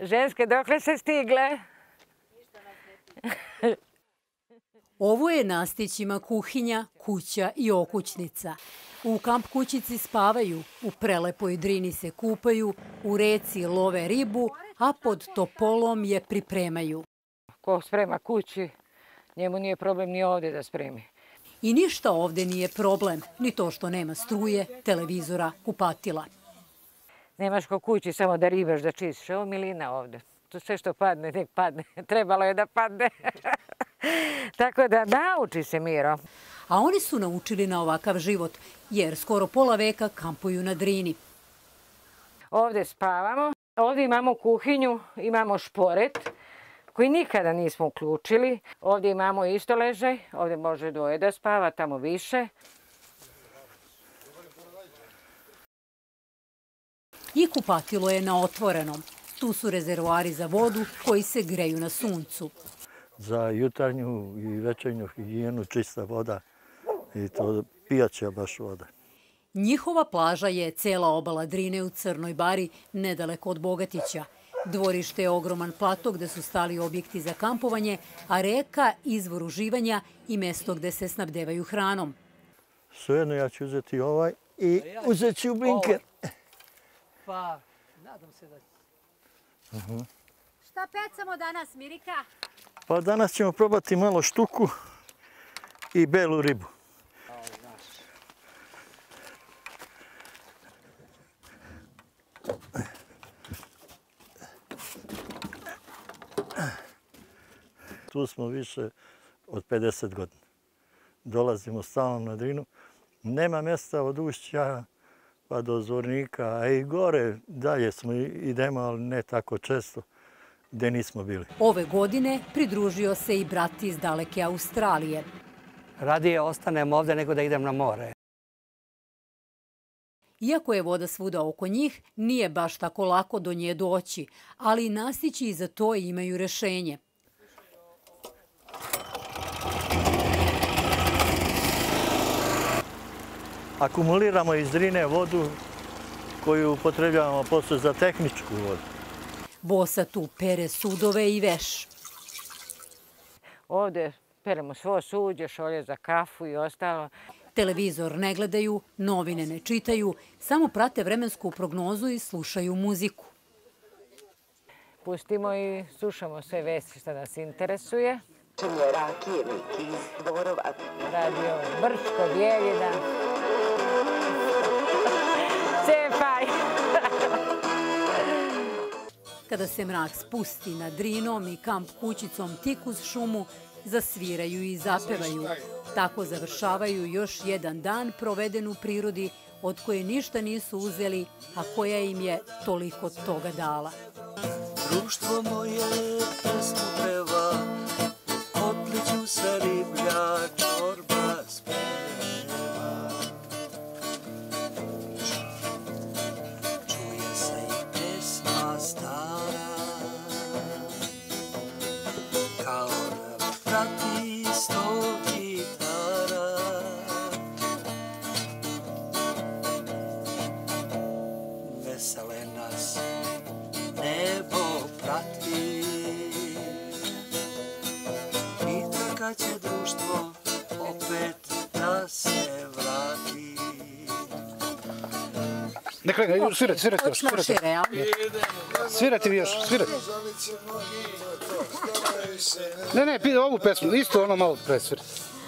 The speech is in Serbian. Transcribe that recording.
Ženske, dokle se stigle? Ovo je Nastićima kuhinja, kuća i okućnica. U kamp kućici spavaju, u prelepoj Drini se kupaju, u reci love ribu, a pod topolom je pripremaju. Ko sprema kući, njemu nije problem ni ovdje da spremi. I ništa ovdje nije problem, ni to što nema struje, televizora, kupatila. Nemaš ko kući samo da ribaš, da čistiš. Evo milina ovdje. To sve što padne, nek padne. Trebalo je da padne. Tako da nauči se, Miro. A oni su naučili na ovakav život, jer skoro pola veka kampuju na Drini. Ovdje spavamo. Ovdje imamo kuhinju, imamo šporet koji nikada nismo uključili. Ovdje imamo isto ležaj. Ovdje može dvoje da spava, tamo više. I kupatilo je na otvorenom. Tu su rezervoari za vodu koji se greju na suncu. Za jutarnju i večernju higijenu čista voda i to pijaća baš voda. Njihova plaža je cela obala Drine u Crnoj Bari, nedaleko od Bogatića. Dvorište je ogroman plato gde su stali objekti za kampovanje, a reka izvor uživanja i mesto gde se snabdevaju hranom. Svejedno ja ću uzeti ovaj i uzet ću blinker. Pa, nadam se da će. Šta pecamo danas, Mirika? Pa danas ćemo probati malo štuku i belu ribu. Tu smo više od 50 godina. Dolazimo stalno na Drinu. Nema mjesta od Ušća pa do Zvornika, a i gore dalje idemo, ali ne tako često, gde nismo bili. Ove godine pridružio se i brat iz daleke Australije. Radije ostanem ovdje nego da idem na more. Iako je voda svuda oko njih, nije baš tako lako do nje doći, ali Nastići i za to imaju rešenje. Akumuliramo iz Drine vodu koju upotrebljavamo posle za tehničku vodu. Bosa tu pere sudove i veš. Ovdje peremo svo suđe, šolje za kafu i ostalo. Televizor ne gledaju, novine ne čitaju, samo prate vremensku prognozu i slušaju muziku. Pustimo i slušamo sve vesti što nas interesuje. Radio Brčko, Bijeljina. Cepaj! Kada se mrak spusti nad Drinom i kamp kućicom tik uz šumu, zasviraju i zapevaju. Tako završavaju još jedan dan proveden u prirodi od koje ništa nisu uzeli, a koja im je toliko toga dala. Društvo moje pesmu peva, otliću se riblja čorba speva. Čuje se i pesma stara, kao da prati sto gitara. Vesele nas nebo prati, pita kad će društvo opet da se vrati. Nekaj, svirajte još, svirajte vi još, svirajte. Ne, ovu pesmu, isto ono malo presvirajte.